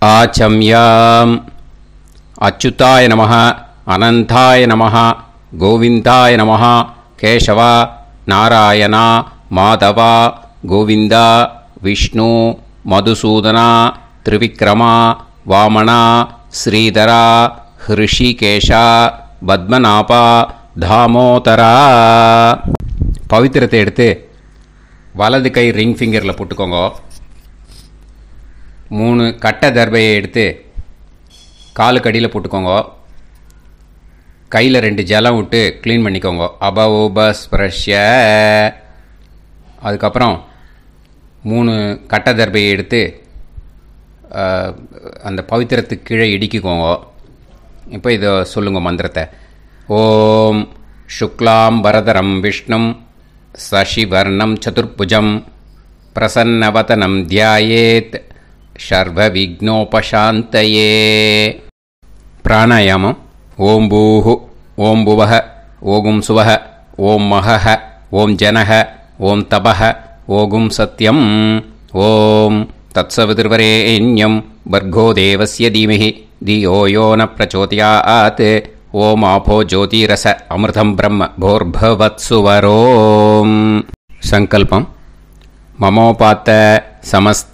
आचम्याम् अच्युताय नमः अनंताय नमः गोविंदाय नमः केशव नारायण माधव गोविंद विष्णु मधुसूदन त्रिविक्रम वामन श्रीधर ऋषिकेश पद्मनाभ दामोदर पवित्रத்தை எடுத்து வலது கை ரிங் ஃபிங்கரில் போட்டுக்கோங்க. 3 கட்டை தர்பையை எடுத்து காலுக்கு அடியில் போட்டுக்கோங்க. கையில் 2 ஜலம் விட்டு க்ளீன் பண்ணிக்கோங்க. அபவோபஸ்பிரஷ்ய. அதுக்கப்புறம் 3 கட்டை தர்பையை எடுத்து அந்த பவித்திரத்துக்கு கீழே இடிக்கிக்கோங்க. இப்போ இதை சொல்லுங்க மந்திரத்தை. ஓம் சுக்லாம் வரதரம் விஷ்ணும் சசிவர்ணம் சதுர்புஜம் பிரசன்னவதனம் தியாயேத் சர்வ விக்னோபசாந்தயே. பிராணாயாமம். ஓம் பூஹு ஓம் புவஹ ஓகும் சுவஹ ஓம் மஹஹ ஓம் ஜனஹ ஓம் தபஹ ஓகும் சத்யம் ஓம் தத்சவிதுர்வரேண்யம் வர்கோ தேவஸ்ய தீமஹி தியோ யோ ந பிரச்சோதயாத் ஓம் ஆபோ ஜோதிரச அமிர்தம் பிரம்ம போர்பவத்சுவரோம். சங்கல்பம். மமோபாத்த சமஸ்த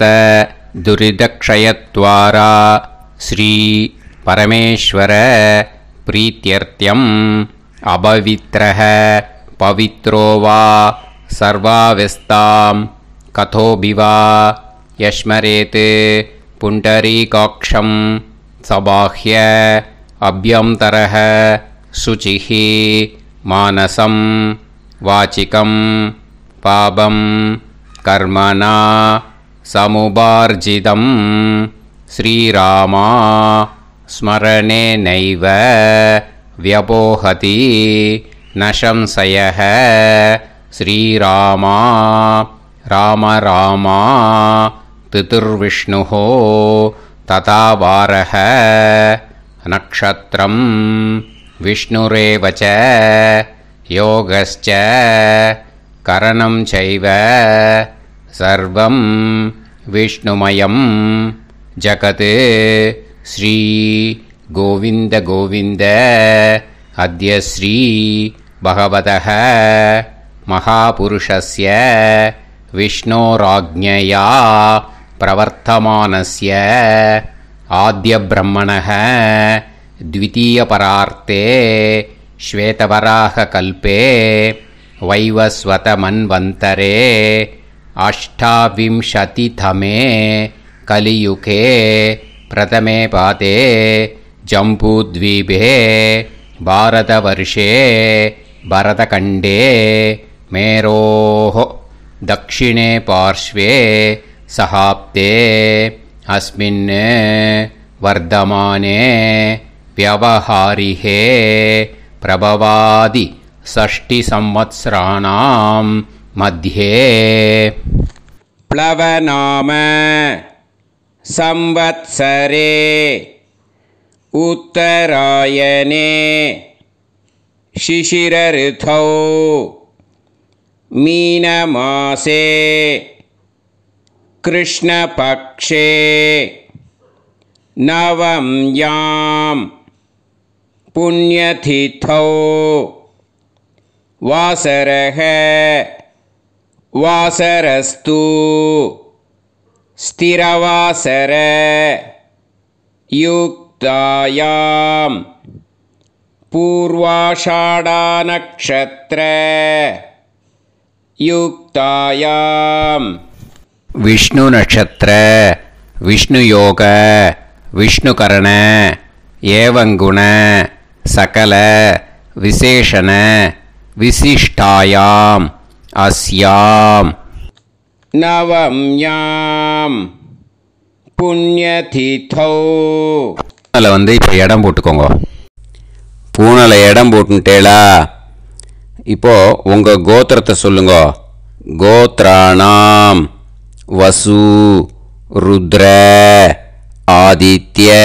துரிதக்ஷயத்வாரா ஸ்ரீ பரமேஸ்வர பிரீத்யர்த்தியம் அபவித்ரஹ பவித்ரோ வா சர்வாவஸ்தாம் கதோபிவா யஸ்மரேத் புண்டரீகாக்ஷம் சபாஹ்ய அப்யந்தரஹ சுசிஹ மானசம் வாசிகம் பாபம் கர்மணா சமுபார்ஜிதம் ஸ்ரீராமா ஸ்மரணேனைவ வ்யபோஹதி நசம்சயः ஸ்ரீராமா ராம ராமா திதிர்விஷ்ணுः ததா வாரः நக்ஷத்ரம் விஷ்ணுரேவ ச யோகஸ்ச கரணம் சைவ சர்வம் விஷ்ணுமயம் ஜகத் ஸ்ரீ கோவிந்த கோவிந்த அத்ய ஸ்ரீ பகவதः மகாபுருஷஸ்ய விஷ்ணோராஜ்ஞயா பிரவர்த்தமானஸ்ய ஆத்ய பிரம்மணः द्वितीयपरार्ते श्वेतवराहकल्पे वैवस्वतमन्वन्तरे अष्टाविंशतितमे कलियुगे प्रथमे पादे जम्बूद्वीपे भारतवर्षे भरतखण्डे मेरोः दक्षिणे पार्श्वे सहाब्दे अस्मिन् वर्धमाने व्यवहारिहे प्रभवादि षष्टिसंवत्सराणां मध्ये प्लवनाम संवत्सरे उत्तरायणे शिशिरऋतौ मीनमासे कृष्णपक्षे नवम्यां पुण्यतिथौ वासरः वासरस्तु स्थिरवासर युक्तायां पूर्वाषाढानक्षत्र युक्तायां विष्णु नक्षत्र विष्णु योग विष्णुकरण एवं गुण सकल विशेषण विशिष्टायां अस्यां नवम्यां पुण्यतिथौ பூனலை வந்து இப்போ இடம் போட்டுக்கோங்க. பூனலை இடம் போட்டுட்டேளா? இப்போது உங்கள் கோத்திரத்தை சொல்லுங்க. கோத்ராணாம் வசு ருத்ர ஆதித்ய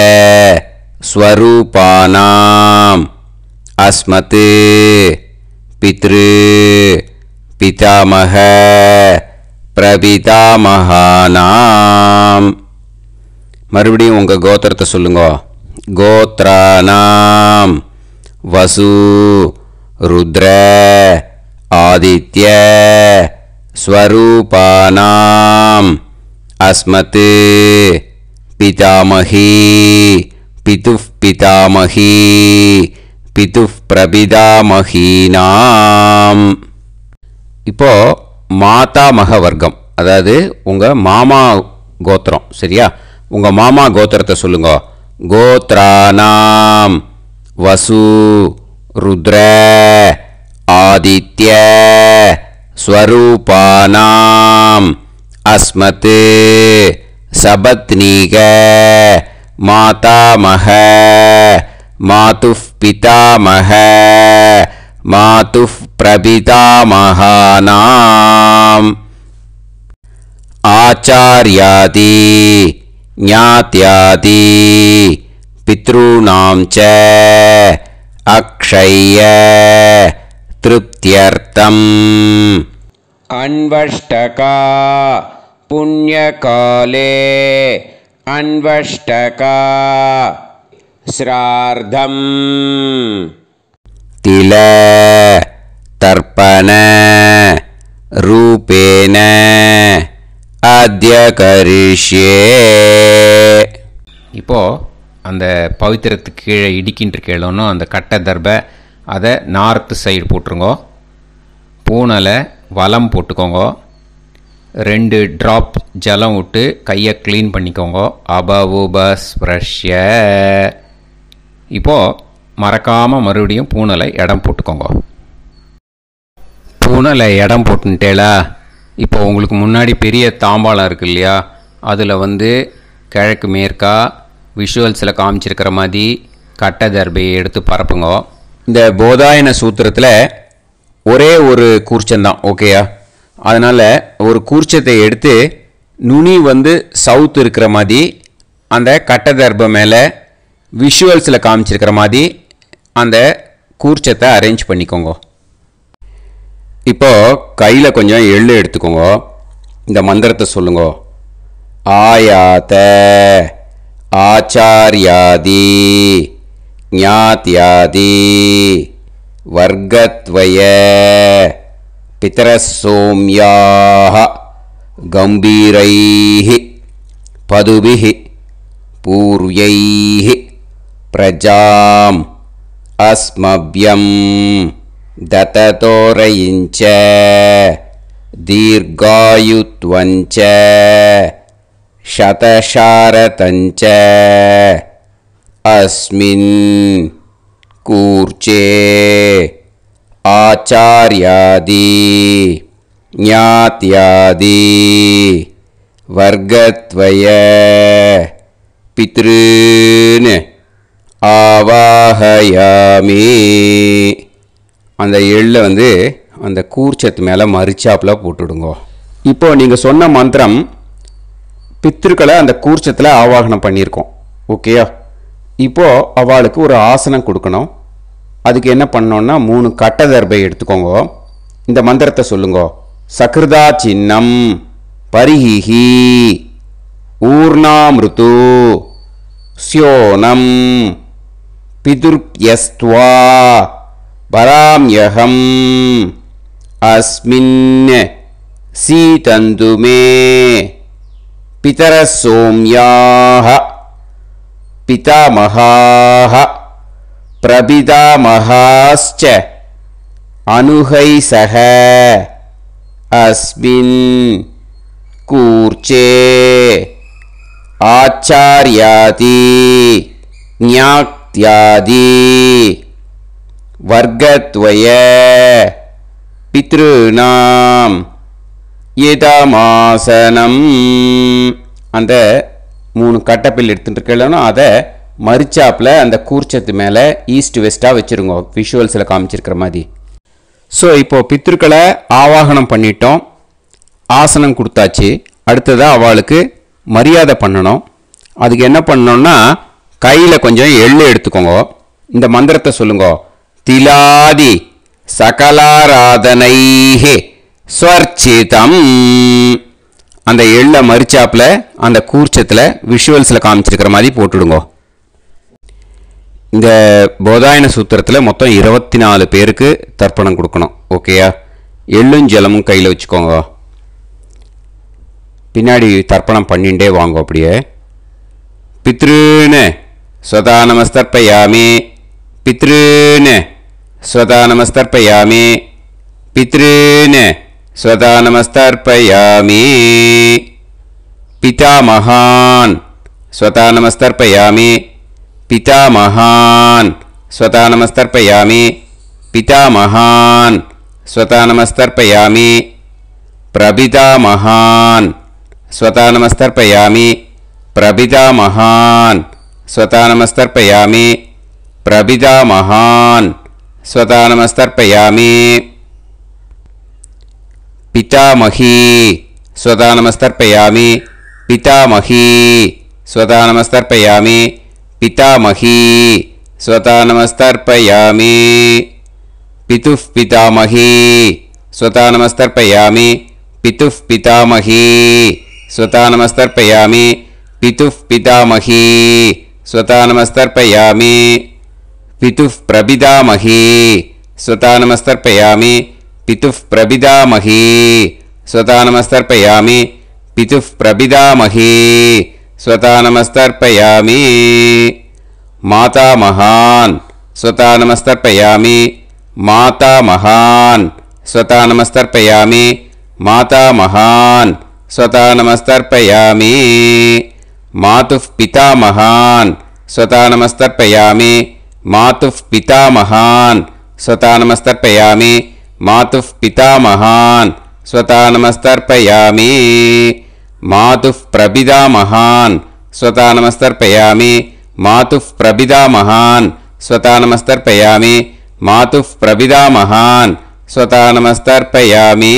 ஸ்வரூபானாம் அஸ்மத் பித்ரு பிதாமக பிரபிதாமகானாம் மறுபடியும் உங்கள் கோத்திரத்தை சொல்லுங்க. கோத்ரானாம் வசு ருத்ர ஆதித்ய ஸ்வரூபானாம் அஸ்மத் பிதாமஹி பிதுஃப் பிதாமஹி பிதுஃப் பிரபிதாமஹீனாம். இப்போ மாதாமக வர்க்கம், அதாவது உங்கள் மாமா கோத்திரம். சரியா? உங்கள் மாமா கோத்திரத்தை சொல்லுங்க. கோத்ரானாம் வசு ருத்ர ஆதித்ய ஸ்வரூபானாம் அஸ்மத் சபத்னீக மாதாமக மாதுஃப் பிதாமக மாதுஃப் பிரபிதாமகானாம். ஆச்சார்யாதி ஞாத்யாதி பித்ருணாம் ச அக்ஷய திருப்தியர்த்தம். அன்வஷ்டகா புண்ணியகாலே அன்வஷ்டகா ஸ்ரார்த்தம் தில தர்ப்பண ரூபேன அத்ய கரிஷ்யே. இப்போது அந்த பவித்திரத்துக்கு கீழே இடிக்கின்ற கீழோன்னு அந்த கட்டை தர்பை அதை நார்த்து சைடு போட்டுருங்கோ. பூனலை வலம் போட்டுக்கோங்க. 2 ட்ராப் ஜலம் விட்டு கையை க்ளீன் பண்ணிக்கோங்க. அபவுபஸ்ப்ரஷ்ய. இப்போது மறக்காமல் மறுபடியும் பூனலை இடம் போட்டுக்கோங்க. பூனலை இடம் போட்டுட்டேலா? இப்போ உங்களுக்கு முன்னாடி பெரிய தாம்பாளம் இருக்கு இல்லையா, அதில் கிழக்கு மேற்கா விஷுவல்ஸில் காமிச்சிருக்கிற மாதிரி கட்டை தர்பையை எடுத்து பரப்புங்க. இந்த போதாயன சூத்திரத்தில் ஒரே ஒரு கூர்ச்சந்தான், ஓகேயா? அதனால் ஒரு கூர்ச்சத்தை எடுத்து நுனி சவுத் இருக்கிற மாதிரி அந்த கட்டை தர்பை மேலே விஷுவல்ஸில் காமிச்சிருக்கிற மாதிரி அந்த கூர்ச்சத்தை அரேஞ்ச் பண்ணிக்கோங்க. இப்போது கையில் கொஞ்சம் எள்ளு எடுத்துக்கோங்க. இந்த மந்திரத்தை சொல்லுங்க. ஆயாத ஆச்சார்யாதி ஞாத்யாதி வர்கத்வய பிதரசோம்யாஹ கம்பீரைஹி பதுபிஹி பூர்வைஹி பிரஜாம் அஸ்மப்யம் தததோரயிஞ்ச தீர்காயுத்வஞ்ச சதசாரதஞ்ச அஸ்மின் கூர்ச்சே ஆச்சார்யாதி ஞாத்யாதி வர்கத்வய பித்ருன் ஆவாஹயாமி. அந்த எள்ளை அந்த கூர்ச்சத்து மேலே மரிச்சாப்பில் போட்டுடுங்க. இப்போது நீங்கள் சொன்ன மந்திரம் பித்ருக்களை அந்த கூர்ச்சத்தில் ஆவாகனம் பண்ணியிருக்கோம், ஓகேயா? இப்போது அவளுக்கு ஒரு ஆசனம் கொடுக்கணும். அதுக்கு என்ன பண்ணோன்னா 3 கட்டை தர்பை எடுத்துக்கோங்க. இந்த மந்திரத்தை சொல்லுங்க. சக்ருதா சின்னம் பரிஹி ஊர்ணாமிருத்து ஸ்யோனம் பிதுர்யஸ்த்வா பராம்யகம் அஸ்மின் சீதந்துமே பிதரசோம்யாஹ பிதாமஹாஹ பிரபிதாமஹாஸ்ச அனுஹைசஹ அஸ்மின் கூர்ச்சே ஆச்சார்யாதி ஞாத்யாதி வர்கத்வய பித்ருநாம் இதமாசனம். அந்த 3 கட்டப்பில் எடுத்துகிட்டு இருக்கலன்னா அதை மரிச்சாப்பில் அந்த கூர்ச்சத்து மேலே ஈஸ்ட் வெஸ்ட்டாக வச்சுருங்க, விஷுவல்ஸில் காமிச்சிருக்கிற மாதிரி. ஸோ இப்போது பித்ருக்களை ஆவாகனம் பண்ணிட்டோம், ஆசனம் கொடுத்தாச்சு. அடுத்ததாக அவளுக்கு மரியாதை பண்ணணும். அதுக்கு என்ன பண்ணணும்னா கையில் கொஞ்சம் எள்ளு எடுத்துக்கோங்க. இந்த மந்திரத்தை சொல்லுங்க. திலாதி சகலாராதனைஹி ஸ்வர்ச்சிதம் அந்த எள்ள மரிச்சாப்பில் அந்த கூர்ச்சத்தில் விஷுவல்ஸில் காமிச்சிருக்கிற மாதிரி போட்டுடுங்க. இந்த போதாயன சூத்திரத்தில் மொத்தம் 24 பேருக்கு தர்ப்பணம் கொடுக்கணும். ஓகேயா? எள்ளும் ஜலமும் கையில் வச்சுக்கோங்க. பின்னாடி தர்ப்பணம் பண்ணிண்டே வாங்க. அப்படியே பித்ருன்னு ஸ்வதா நமஸ்தர்ப்பயாமி, பித்ருன்னு ஸ்வதா நமஸ்தர்ப்பயாமி, பித்ருன்னு ஸ்வதா நமஸ்தர்ப்பயாமி, பிதாமகான் ஸ்வதா நமஸ்தர்ப்பயாமி, पितामहान् स्वता नमस्तर्पयामि, पितामहान् स्वता नमस्तर्पयामि, प्रपितामहान् स्वता नमस्तर्पयामि, प्रपितामहान् स्वता नमस्तर्पयामि, प्रपितामहान् स्वता नमस्तर्पयामि, पितामही स्वता नमस्तर्पयामि, पितामही स्वता नमस्तर्पयामि, पितामही स्वता नमस्तर्पयामि, पितुः पितामही स्वता नमस्तर्पयामि, पितुः पितामही स्वता नमस्तर्पयामि, पितुः पितामही स्वता नमस्तर्पयामि, पितुः प्रपितामही स्वता नमस्तर्पयामि, पितुः प्रपितामही स्वता नमस्तर्पयामि, पितुः प्रपितामही स्वता नमस्तर्पयामि, मातामहान् स्वता नमस्तर्पयामि, मातामहान् स्वता नमस्तर्पयामि, मातामहान् स्वता नमस्तर्पयामि, मातुः पितामहान् स्वता नमस्तर्पयामि, मातुः पितामहान् स्वता नमस्तर्पयामि, मातुः पितामहान् स्वता नमस्तर्पयामि, मातुः प्रपितामहान् स्वता नमस्तर्पयामि, मातुः प्रपितामहान् स्वता नमस्तर्पयामि, मातुः प्रपितामहान् स्वता नमस्तर्पयामि,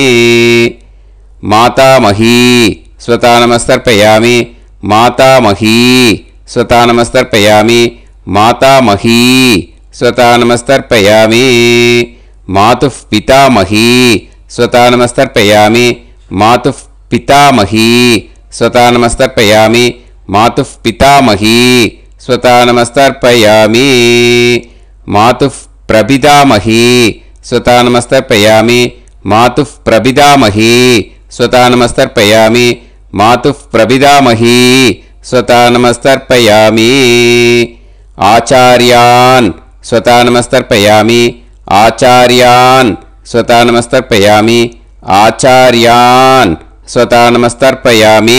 मातामही स्वता नमस्तर्पयामि, मातामही स्वता नमस्तर्पयामि, मातामही स्वता नमस्तर्पयामि, मातुः पितामही स्वता नमस्तर्पयामि, मातुः पितामही स्वता नमस्तर्पयामि, मातुः पितामही स्वता नमस्तर्पयामि, मातुः प्रपितामही स्वता नमस्तर्पयामि, मातुः प्रपितामही स्वता नमस्तर्पयामि, मातुः प्रपितामही स्वता नमस्तर्पयामि, आचार्यान् स्वता नमस्तर्पयामि, आचार्यान् स्वता नमस्तर्पयामि, आचार्यान् स्वता नमस्तर्पयामि,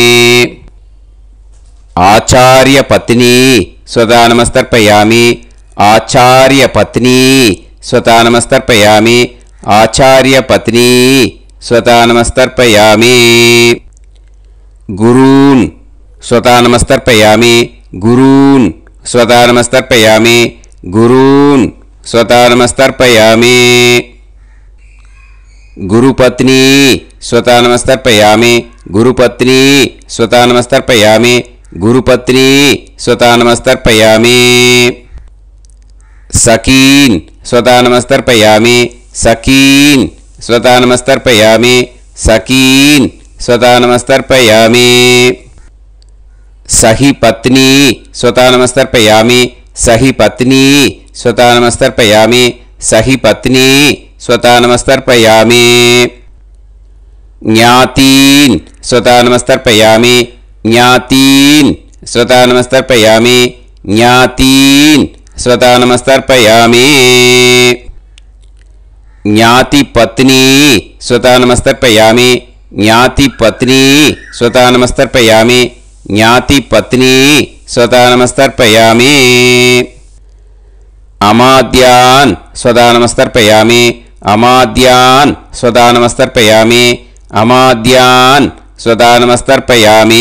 आचार्यपत्नी स्वता नमस्तर्पयामि, आचार्यपत्नी स्वता नमस्तर्पयामि, आचार्यपत्नी स्वता नमस्तर्पयामि, गुरून् स्वता नमस्तर्पयामि, गुरून् स्वता नमस्तर्पयामि, गुरून् स्वता नमस्तर्पयामि, गुरुपत्नी स्वता नमस्तर्पयामि, गुरुपत्नी स्वता नमस्तर्पयामि, गुरुपत्नी स्वता नमस्तर्पयामि, सखीन् स्वता नमस्तर्पयामि, सखीन् स्वता नमस्तर्पयामि, सखीन् स्वता नमस्तर्पयामि, सही पत्नी स्वता नमस्तर्पयामि, सही पत्नी स्वता नमस्तर्पयामि, सही पत्नी स्वता नमस्तर्पयामि, ज्ञातीन् स्वता नमस्तर्पयामि, ज्ञातीन् स्वता नमस्तर्पयामि, ज्ञातीन् स्वता नमस्तर्पयामि, ज्ञातिपत्नी स्वता नमस्तर्पयामि, ज्ञातिपत्नी स्वता नमस्तर्पयामि, ज्ञातिपत्नी स्वता नमस्तर्पयामि, अमाद्यान् स्वता नमस्तर्पयामि, अमाद्यान् स्वता नमस्तर्पयामि, अमाद्यान् स्वता नमस्तर्पयामि,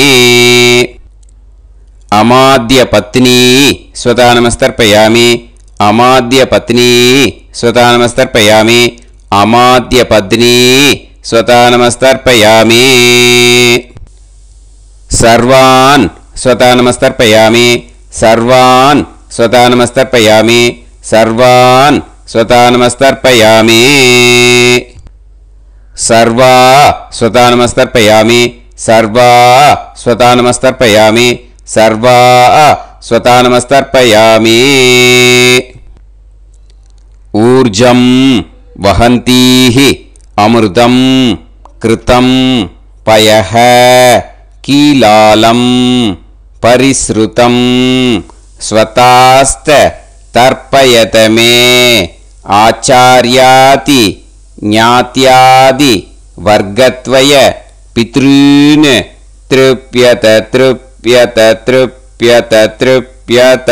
अमाद्यपत्नी स्वता नमस्तर्पयामि, अमाद्यपत्नी स्वता नमस्तर्पयामि, अमाद्यपत्नी स्वता नमस्तर्पयामि, सर्वान् स्वता नमस्तर्पयामि, सर्वान् स्वता नमस्तर्पयामि, सर्वान् स्वता नमस्तर्पयामि, सर्वा स्वता नमस्तर्पयामि, सर्वा स्वतानमस्तर्पयामि सर्वा स्वतानमस्तर्पयामि ऊर्जं वहन्तीः अमृतं कृतं पयः कीलालं परिसृतं स्वतास्त तर्पयत मे आचार्याति ज्ञात्यादि वर्गत्वय पितॄन् तृप्यत तृप्यत तृप्यत तृप्यत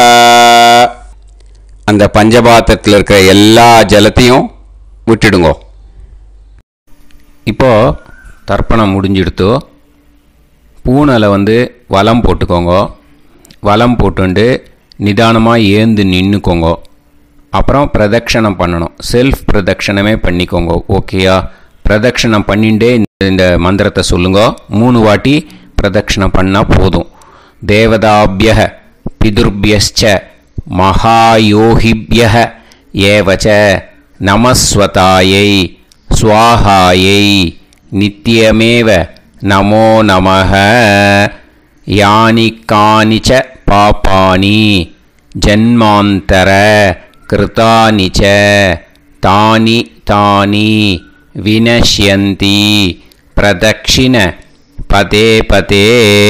அந்த பஞ்சபாத்திரத்தில் இருக்கிற எல்லா ஜலத்தையும் விட்டுடுங்கோ. இப்போ தர்ப்பணம் முடிஞ்சிடுத்தோ பூனலை வலம் போட்டுக்கோங்க. வலம் போட்டுண்டு நிதானமாக ஏந்து நின்றுக்கோங்க. அப்புறம் பிரதட்சணம் பண்ணணும். செல்ஃப் பிரதட்சணமே பண்ணிக்கோங்க. ஓகேயா? பிரதட்சணம் பண்ணிண்டே இந்த மந்திரத்தை சொல்லுங்க. 3 வாட்டி பிரதட்சணம் பண்ணால் போதும். தேவதாபிய பிதுர்பியச்ச மகாயோகிபிய ஏவச்ச நமஸ்வதாயை ஸ்வாஹாயை நித்யமேவ நமோ நமஹ யானி கானிச்ச பாபானி ஜன்மாந்தர கிருதானி ச தானி தானி வினஷ்யந்தி பிரதக்ஷிண பதே பதே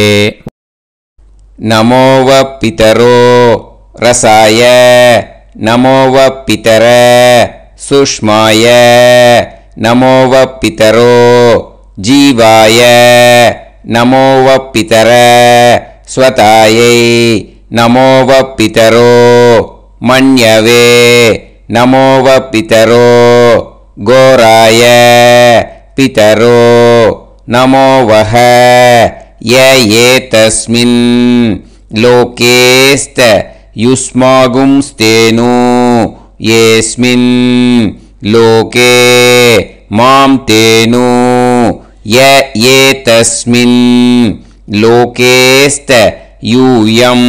நமோவ பிதரோ ரசாய நமோவ பிதர சுஷ்மாய நமோவ பிதரோ ஜீவாய நமோவ பிதர ஸ்வதாயை நமோவ பிதரோ மன்யவே நமோவ பிதரோ கோராய பிதரோ நமோவஹ யே தஸ்மின் லோகேஸ்த யுஸ்மாகும்ஸ்தேனு ஏஸ்மின் லோகே மாம் தேனு யே தஸ்மின் லோகேஸ்த யூயம்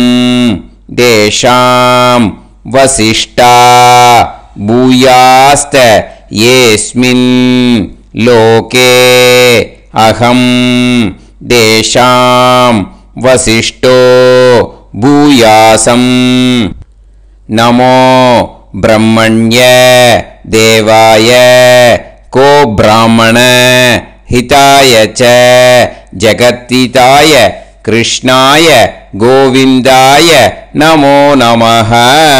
தேஷாம் வசிஷ்டா பூயாஸ்த ஏஸ்மின் லோகே அகம் தேஷாம் வசிஷ்டோ பூயாசம் நமோ பிரம்மண்ய தேவாய கோ பிராமண ஹிதாய ச ஜகத்திதாய கிருஷ்ணாய கோவிந்தாய நமோ நமஹ.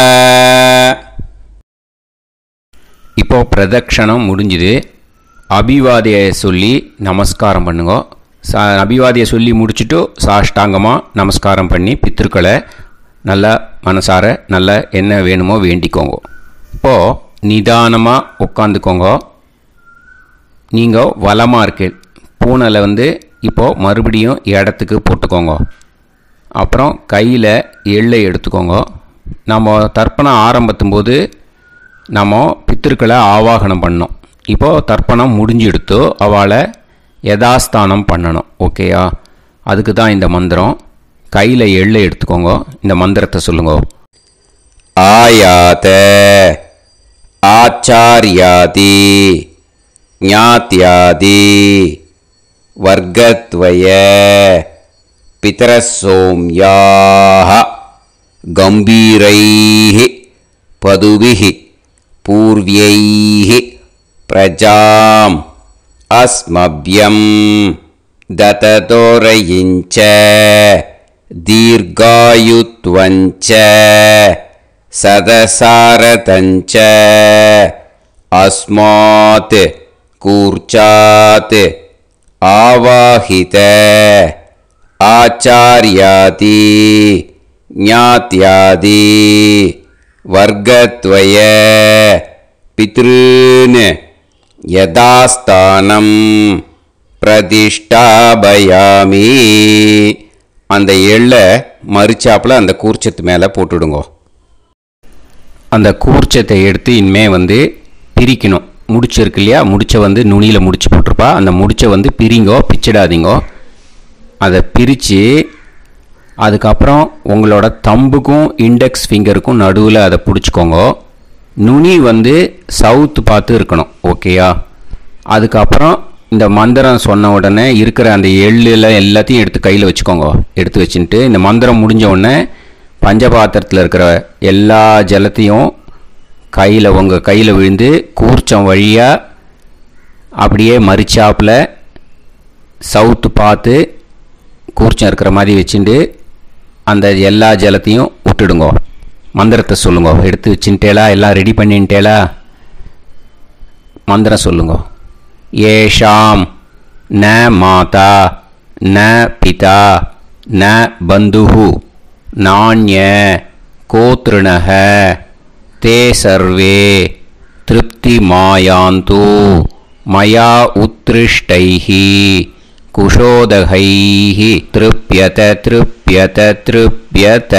இப்போ பிரதட்சணம் முடிஞ்சுது. அபிவாதியை சொல்லி நமஸ்காரம் பண்ணுங்க. அபிவாதியை சொல்லி முடிச்சுட்டு சாஷ்டாங்கமாக நமஸ்காரம் பண்ணி பித்ருக்களை நல்லா மனசார நல்லா என்ன வேணுமோ வேண்டிக்கோங்க. இப்போது நிதானமாக உட்காந்துக்கோங்க. நீங்கள் வலமாக இருக்கு பூனலை இப்போது மறுபடியும் இடத்துக்கு போட்டுக்கோங்க. அப்புறம் கையில் எள்ளை எடுத்துக்கோங்க. நம்ம தர்ப்பணம் ஆரம்பிக்கும் போது நம்ம பித்திருக்களை ஆவாகனம் பண்ணோம். இப்போது தர்ப்பணம் முடிஞ்செடுத்து அவளை யதாஸ்தானம் பண்ணணும். ஓகேயா? அதுக்கு தான் இந்த மந்திரம். கையில் எள்ளை எடுத்துக்கோங்க. இந்த மந்திரத்தை சொல்லுங்க. ஆயாத ஆச்சாரியாதி ஞாத்யாதி வர்க்கத்வய பிதரசோம்யாஹ கம்பீரைஹ பதுபிஹ பூர்வ்யைஹ பிரஜாம் அஸ்மப்யம் தததோரயிஞ்ச தீர்காயுத்வஞ்ச சதசாரதஞ்ச அஸ்மாத் கூர்ச்சாத் ஆவாஹித ஆச்சார்யாதி ஞாத்யாதி வர்க்கத்வய பித்ருன் யதாஸ்தானம் பிரதிஷ்டாபயாமி. அந்த எள்ளை மறிச்சாப்பில் அந்த கூர்ச்சத்து மேலே போட்டுடுங்கோ. அந்த கூர்ச்சத்தை எடுத்து இனிமே பிரிக்கணும். முடிச்சு இருக்கு இல்லையா? முடிச்சை நுனியில் முடிச்சு போட்டிருப்பா. அந்த முடிச்சை பிரிங்கோ, பிச்சிடாதீங்கோ. அதை பிரித்து அதுக்கப்புறம் உங்களோட தம்புக்கும் இண்டெக்ஸ் ஃபிங்கருக்கும் நடுவில் அதை பிடிச்சிக்கோங்க. நுனி சவுத்து பார்த்து இருக்கணும். ஓகேயா? அதுக்கப்புறம் இந்த மந்திரம் சொன்ன உடனே இருக்கிற அந்த எள்ளில் எல்லாத்தையும் எடுத்து கையில் வச்சுக்கோங்க. எடுத்து வச்சுட்டு இந்த மந்திரம் முடிஞ்ச உடனே பஞ்சபாத்திரத்தில் இருக்கிற எல்லா ஜலத்தையும் உங்கள் கையில் விழுந்து கூர்ச்சம் வழியாக அப்படியே மறிச்சாப்பில் சவுத்து பார்த்து கூர்ச்சம் இருக்கிற மாதிரி வச்சுட்டு அந்த எல்லா ஜலத்தையும் விட்டுடுங்கோ. மந்திரத்தை சொல்லுங்க. எடுத்து வச்சுட்டேலா, எல்லாம் ரெடி பண்ணிட்டேலா? மந்திரம் சொல்லுங்க. ஏஷாம் ந மாதா ந பிதா ந பந்துஹு நாண்ய கோத்ருணஹ தே சர்வே திருப்தி மாயாந்து மயா உத்ருஷ்டைஹி குஷோதகைஹி திருப்யத திருப்யத திருப்யத.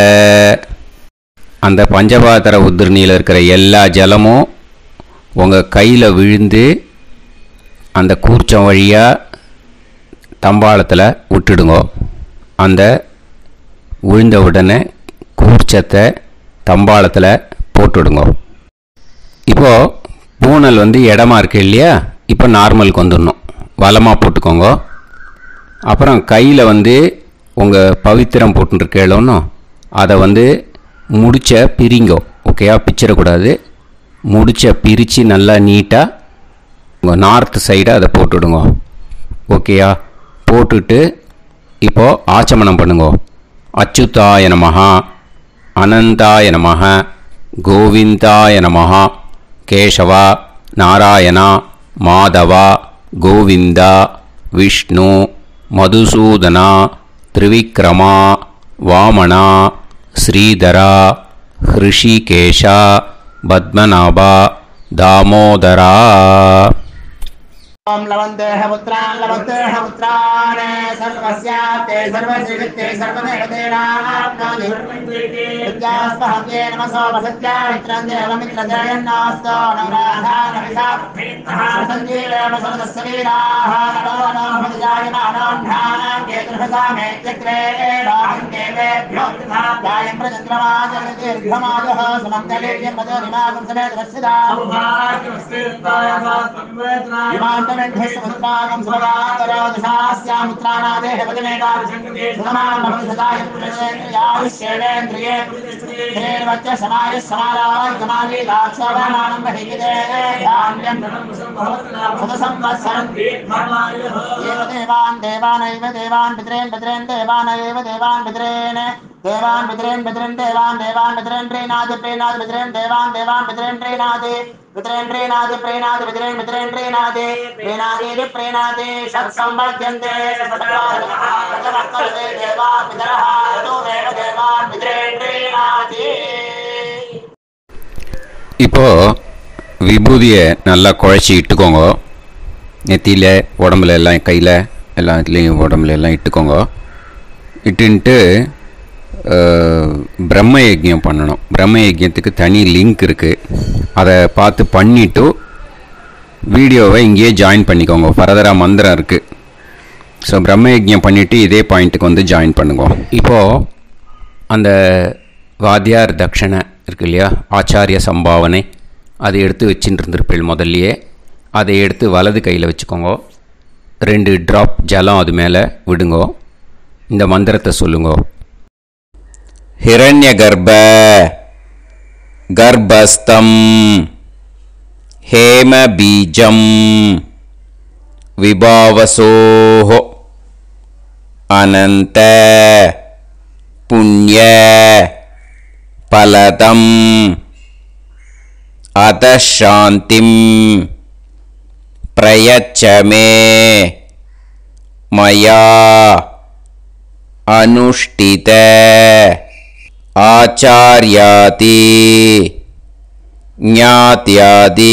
அந்த பஞ்சபாத்திர உதிர்ணியில் இருக்கிற எல்லா ஜலமும் உங்கள் கையில் விழுந்து அந்த கூர்ச்சம் வழியாக தம்பாளத்தில் விட்டுடுங்க. அந்த விழுந்த உடனே கூர்ச்சத்தை தம்பாளத்தில் போட்டுடுங்க. இப்போது பூனல் இடமா இருக்கு இல்லையா, இப்போ நார்மலுக்கு வந்துடணும். வலமாக போட்டுக்கோங்க. அப்புறம் கையில் உங்கள் பவித்திரம் போட்டுருக்கேளோன்னு அதை முடிச்ச பிரிங்கோ. ஓகேயா? பிச்சிடக்கூடாது. முடிச்ச பிரித்து நல்லா நீட்டாக உங்கள் நார்த் சைடை அதை போட்டுவிடுங்க. ஓகேயா? போட்டுட்டு இப்போது ஆச்சமனம் பண்ணுங்க. அச்சுதாய நமஹ, அனந்தாய நமஹ, கோவிந்தாய நமஹ, கேசவா, நாராயணா, மாதவா, கோவிந்தா, விஷ்ணு, மதுசூதனா, திரிவிக்ரமா, வாமனா, ஸ்ரீதரா, ஹிருஷிகேஷா, பத்மநாபா, தாமோதரா. ओम लवन्तेह पुत्रान् लवन्तेह पुत्रान् सर्वस्याप्ते सर्वश्रीवित्ते सर्वदेवतेनाप्नोति विद्यास्पहव्ये नमसो वसत्या मित्रं देवमित्रजयन्नास्तो नवराधानविषाभीतः सञ्जीवेम सर्वस्वीराः नमो नमः जायमानान्धानां केतुर्भसामेत्यग्रे देवेभ्यो जायं प्रचन्द्रमाजगतिर्घमाजः समन्तलीर्यं पदोनिमागं समेतरस्यदा समुद्रागं सुभगान्तरोदशास्यामुत्रानादेह पदमेकाविशङ्कते सुतमान् भविष्यदाय पुरुषेन्द्रियायुष्येवेन्द्रिये हेर्वच्च समायः समाराय कमाली दाक्षाभामानं बहिविदे धान्यं सुतसंवत्सरं एव देवान् देवानैव देवान् पितॄन् पितॄन् देवानैव देवान् पितॄन् देवान् पितॄन् पितॄन् देवान् देवान् पितॄन् प्रीणाति प्रीणाति पितॄन् देवान् देवान् पितॄन् प्रीणाति पितॄन् प्रीणाति प्रीणाति पितॄन् पितॄन् प्रीणाति प्रीणाति प्रीणाति षट्संवर्ध्यन्ते षट्संवर्ध्यन्ते देवा पितरः ततो देव देवान् पितॄन् प्रीणाति. இப்போ விபூதியை நல்லா குழச்சி இட்டுக்கோங்க. நெத்தியில், உடம்புல எல்லாம், கையில் எல்லாத்துலேயும் உடம்புல எல்லாம் இட்டுக்கோங்க. இட்டுன்ட்டு பிரம்ம யஜ்யம் பண்ணணும். பிரம்ம யஜ்யத்துக்கு தனி லிங்க் இருக்குது. அதை பார்த்து பண்ணிவிட்டு வீடியோவை இங்கேயே ஜாயின் பண்ணிக்கோங்க. ஃபர்தராக மந்திரம் இருக்குது. ஸோ பிரம்ம யஜ்யம் பண்ணிவிட்டு இதே பாயிண்ட்டுக்கு ஜாயின் பண்ணுங்க. இப்போது அந்த வாத்தியார் தட்சணை இருக்கு இல்லையா, ஆச்சாரிய சம்பாவனை, அதை எடுத்து வச்சுட்டு இருந்திருப்பேள் முதல்லையே. அதை எடுத்து வலது கையில் வச்சுக்கோங்க. 2 ட்ராப் ஜலம் அது மேலே விடுங்கோ. இந்த மந்திரத்தை சொல்லுங்கோ. हिरण्यगर्भ गर्भस्थं हेमबीजं विभावसोः अनन्त पुण्य फलदं अतः शान्तिं प्रयच्छ मे मया अनुष्ठित आचार्यादि ज्ञात्यादि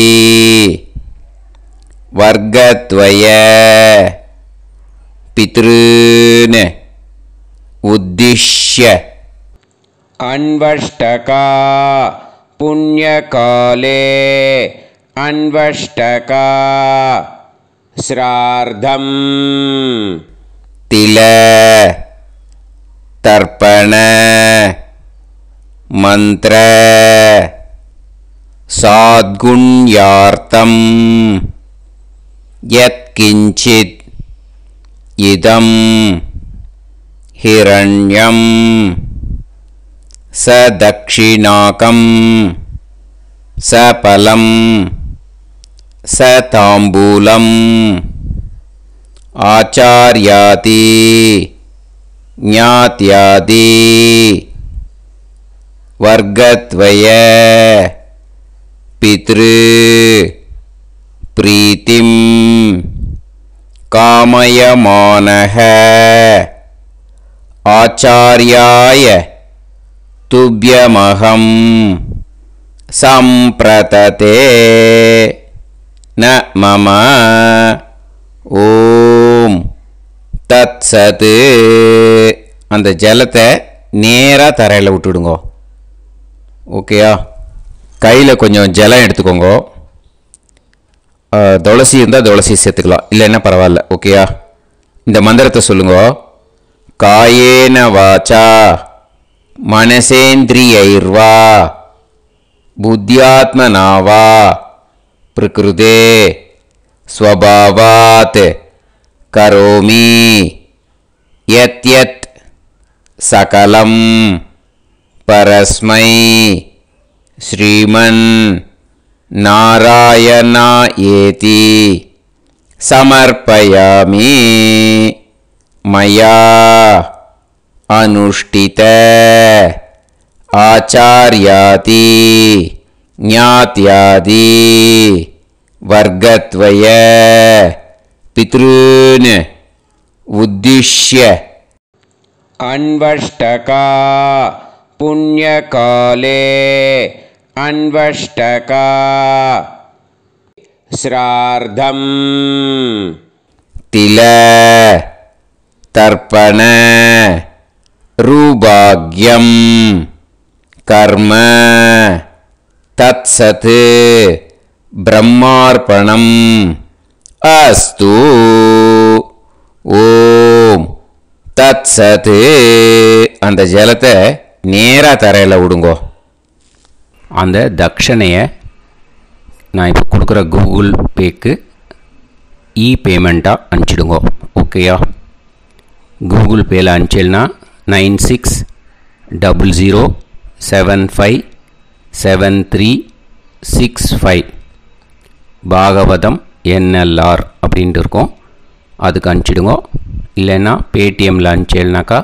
वर्गद्वय पितॄन् उद्दिश्य अन्वष्टका पुण्यकाले अन्वष्टका श्रार्धं तिल तर्पण मंत्र साद्गुण्यार्थं यत्किञ्चित् इदं हिरण्यं स दक्षिणाकं स फलं स ताम्बूलम् आचार्यादि ज्ञात्यादि वर्गद्वय पितृ प्रीतिं कामयमानः आचार्याय तुभ्यमहं सम्प्रतते न मम ஓம் தத் சத். அந்த ஜலத்தை நேராக தரையில் விட்டுடுங்க. ஓகேயா? கையில் கொஞ்சம் ஜலம் எடுத்துக்கோங்க. துளசி இருந்தால் துளசி சேர்த்துக்கலாம், இல்லைன்னா பரவாயில்ல. ஓகேயா? இந்த மந்திரத்தை சொல்லுங்க. காயேன வாச்சா மனசேந்திரியைர்வா புத்தியாத்மனாவா பிரகிருதே स्वभावात् करोमि यत् यत् सकलं परस्मै श्रीमन् नारायणायेति समर्पयामि. मया अनुष्ठित आचार्यादि ज्ञात्यादि वर्गद्वय पितॄन् उद्दिश्य अन्वष्टका पुण्यकाले अन्वष्टका श्रार्धं तिल तर्पण रूभाग्यं कर्म तत्सत् ब्रह्मार्पणम् अस्तु. ஓம் தத் சத். அந்த ஜலத்தை நேராக தரையில் விடுங்கோ. அந்த தட்சணையை நான் இப்போ கொடுக்குற கூகுள் பேக்கு பேமெண்ட்டாக அனுப்பிச்சிடுங்கோ. ஓகேயா? கூகுள் பேயில் அனுப்பிச்சில்னா 9600757365 பாகவதம் NLR அப்படின்ட்டு இருக்கும். அதுக்கு அனுப்பிச்சிடுங்க. இல்லைன்னா பேடிஎம்மில் அனுப்பிச்சேல்னாக்கா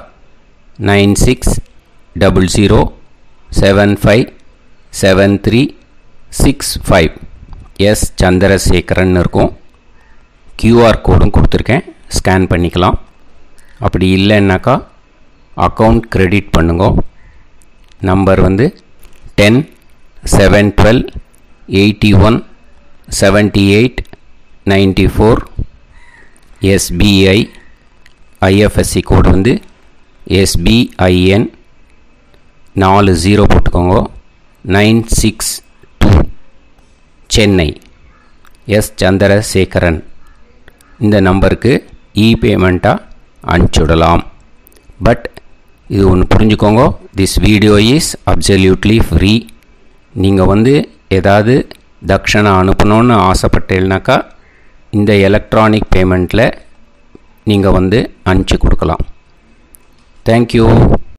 9600757365 எஸ் சந்திரசேகரன் இருக்கும். QR கோடும் கொடுத்துருக்கேன், ஸ்கேன் பண்ணிக்கலாம். அப்படி இல்லைன்னாக்கா அக்கௌண்ட் கிரெடிட் பண்ணுங்க. நம்பர் வந்து 10-7-12-81-78-94. SBI IFSC கோடு வந்து SBIN 40 போட்டுக்கோங்க. 962 சென்னை. எஸ் சந்திரசேகரன். இந்த நம்பருக்கு பேமெண்ட்டாக அனுப்பிச்சுடலாம். பட் இது ஒன்று புரிஞ்சுக்கோங்க, this video is absolutely free. நீங்கள் வந்து ஏதாவது தட்சணை அனுப்பணுன்னு ஆசைப்பட்டேன்னாக்கா இந்த எலக்ட்ரானிக் பேமெண்ட்டில் நீங்கள் வந்து அனுப்பிச்சி கொடுக்கலாம். தேங்க்யூ.